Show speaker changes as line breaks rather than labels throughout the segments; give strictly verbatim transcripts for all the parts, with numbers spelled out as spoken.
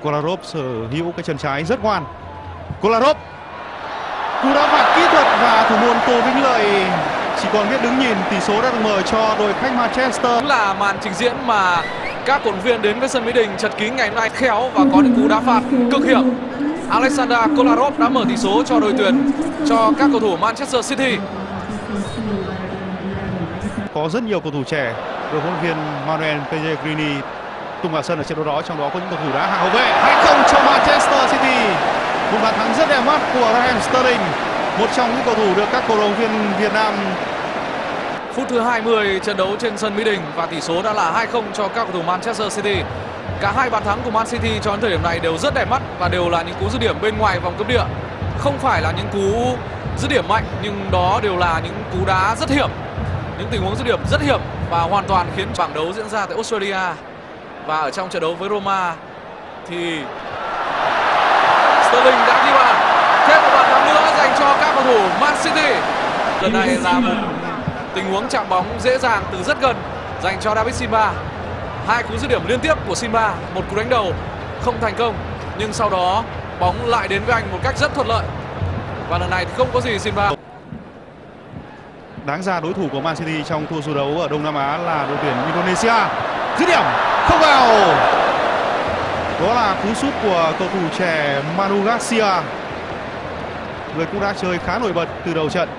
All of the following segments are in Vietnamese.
Kolarov sở hữu cái chân trái rất ngoan. Kolarov, cú đá phạt kỹ thuật và thủ môn Tô Vĩnh Lợi chỉ còn biết đứng nhìn. Tỷ số đã được mở cho đội khách Manchester.
Là màn trình diễn mà các cổ động viên đến với sân Mỹ Đình chật kín ngày hôm nay, khéo và có những cú đá phạt cực hiểm. Alexander Kolarov đã mở tỷ số cho đội tuyển, cho các cầu thủ Manchester City.
Có rất nhiều cầu thủ trẻ được huấn luyện viên Manuel Pellegrini tung vào sân ở trận đấu đó, trong đó có những cầu thủ đá hàng hậu vệ. Hai không cho Manchester City. Một bàn thắng rất đẹp mắt của Raheem Sterling, một trong những cầu thủ được các cổ động viên Việt Nam.
Phút thứ hai mươi trận đấu trên sân Mỹ Đình và tỷ số đã là hai không cho các cầu thủ Manchester City. Cả hai bàn thắng của Man City cho đến thời điểm này đều rất đẹp mắt và đều là những cú dứt điểm bên ngoài vòng cấm địa. Không phải là những cú dứt điểm mạnh, nhưng đó đều là những cú đá rất hiểm, những tình huống dứt điểm rất hiểm và hoàn toàn khiến bảng đấu diễn ra tại Australia. Và ở trong trận đấu với Roma thì Sterling đã ghi bàn, thêm một bàn thắng nữa dành cho các cầu thủ Man City. Lần này là một tình huống chạm bóng dễ dàng từ rất gần dành cho David Silva. Hai cú dứt điểm liên tiếp của Silva, một cú đánh đầu không thành công, nhưng sau đó bóng lại đến với anh một cách rất thuận lợi. Và lần này thì không có gì Silva.
Đáng ra đối thủ của Man City trong tour du đấu ở Đông Nam Á là đội tuyển Indonesia. Dứt điểm không vào. Đó là cú sút của cầu thủ trẻ Manu Garcia, người cũng đã chơi khá nổi bật từ đầu trận.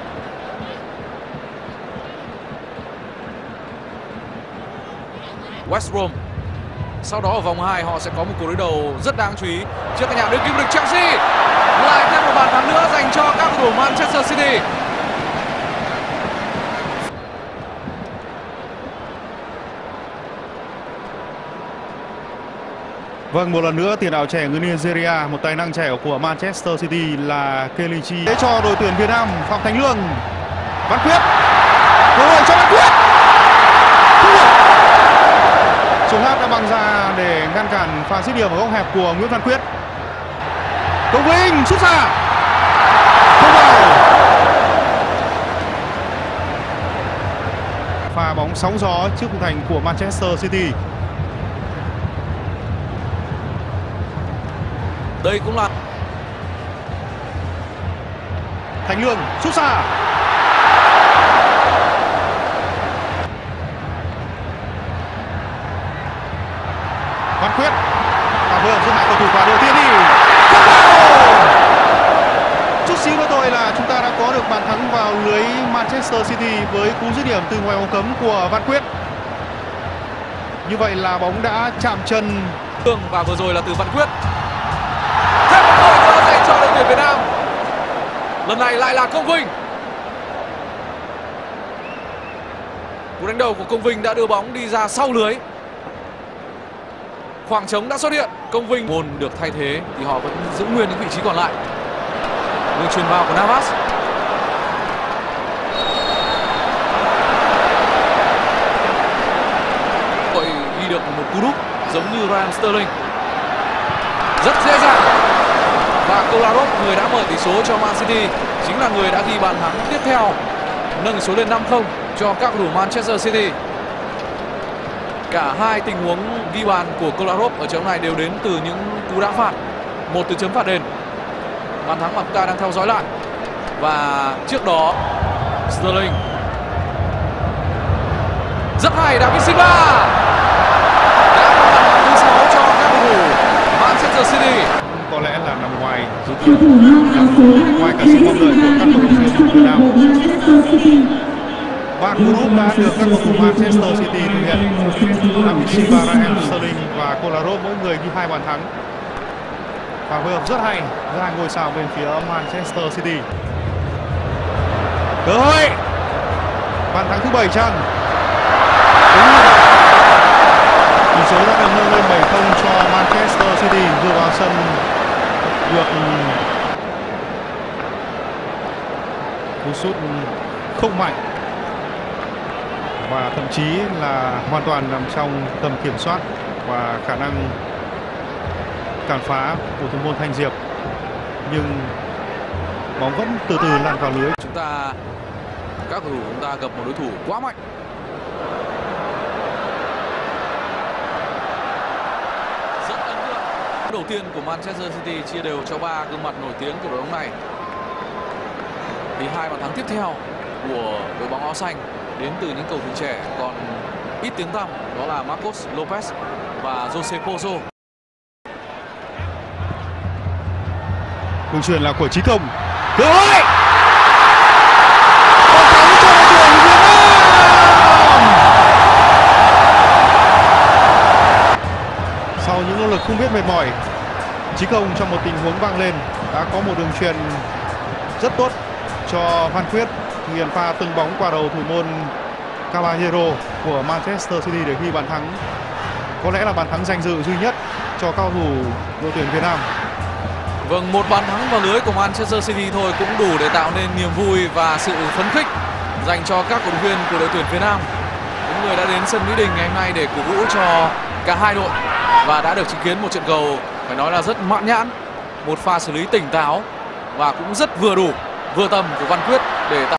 West Brom. Sau đó ở vòng hai họ sẽ có một cuộc đối đầu rất đáng chú ý trước các nhà đương kim vô địch Chelsea. Lại thêm một bàn thắng nữa dành cho các cầu thủ Manchester City.
Vâng, một lần nữa tiền đạo trẻ người Nigeria, một tài năng trẻ của Manchester City là Kelechi. Để cho đội tuyển Việt Nam, Phạm Thành Lương, Văn Quyết, cơ hội cho Văn Quyết. Trung Hát đã băng ra để ngăn cản pha dứt điểm ở góc hẹp của Nguyễn Văn Quyết. Công Vinh sút xa, không vào. Pha bóng sóng gió trước khung thành của Manchester City.
Đây cũng là
Thành Lương sút xa. Văn Quyết và vừa giữa hai cầu thủ quả đầu tiên đi. Chút xíu nữa thôi là chúng ta đã có được bàn thắng vào lưới Manchester City với cú dứt điểm từ ngoài vòng cấm của Văn Quyết. Như vậy là bóng đã chạm chân
và vừa rồi là từ Văn Quyết. Thêm một cơ hội dành cho đội tuyển Việt Nam. Lần này lại là Công Vinh. Cú đánh đầu của Công Vinh đã đưa bóng đi ra sau lưới. Khoảng trống đã xuất hiện. Công Vinh môn được thay thế thì họ vẫn giữ nguyên những vị trí còn lại. Đường chuyền vào của Navas. Đội ghi được một cú đúp giống như Raheem Sterling. Rất dễ dàng. Và Kolarov, người đã mở tỷ số cho Man City, chính là người đã ghi bàn thắng tiếp theo, nâng số lên năm không cho các cầu thủ Manchester City. Cả hai tình huống ghi bàn của Kolarov ở trận này đều đến từ những cú đá phạt, một từ chấm phạt đền. Bàn thắng mà chúng ta đang theo dõi lại. Và trước đó Sterling rất hay, David Silva đã có bàn thắng thứ sáu cho các cầu thủ Manchester City.
Có lẽ là nằm ngoài dự kiến, ngoài cả sự mong đợi của các cầu thủ Việt Nam. Ba cú đúp đã được các cầu thủ Manchester City thực hiện. David Silva, Raheem Sterling và Kolarov mỗi người ghi hai bàn thắng. Và phối hợp rất hay giữa hai ngôi sao bên phía Manchester City. Cơ hội bàn thắng thứ bảy chăng? Đúng như vậy. Tỷ số đã được nâng lên bảy không cho Manchester City, vừa vào sân được cú sút không mạnh và thậm chí là hoàn toàn nằm trong tầm kiểm soát và khả năng cản phá của thủ môn Thanh Diệp, nhưng bóng vẫn từ từ lăn vào lưới.
Chúng ta các cầu thủ chúng ta gặp một đối thủ quá mạnh. đầu tiên của Manchester City chia đều cho ba gương mặt nổi tiếng của đội bóng này. Thì hai bàn thắng tiếp theo của đội bóng áo xanh đến từ những cầu thủ trẻ còn ít tiếng tăm, đó là Marcos Lopez và Jose Pozo.
Đường chuyền là của Chí Công. Cơ hội! Bàn thắng cho đội tuyển Việt Nam! Sau những nỗ lực không biết mệt mỏi, Chí Công trong một tình huống vang lên đã có một đường chuyền rất tốt cho Văn Quyết thực hiện pha từng bóng qua đầu thủ môn Caballero của Manchester City để ghi bàn thắng, có lẽ là bàn thắng danh dự duy nhất cho cao thủ đội tuyển Việt Nam.
Vâng, một bàn thắng vào lưới của Manchester City thôi cũng đủ để tạo nên niềm vui và sự phấn khích dành cho các cổ động viên của đội tuyển Việt Nam, những người đã đến sân Mỹ Đình ngày hôm nay để cổ vũ cho cả hai đội và đã được chứng kiến một trận cầu phải nói là rất mãn nhãn, một pha xử lý tỉnh táo và cũng rất vừa đủ, vừa tầm của Văn Quyết để tạo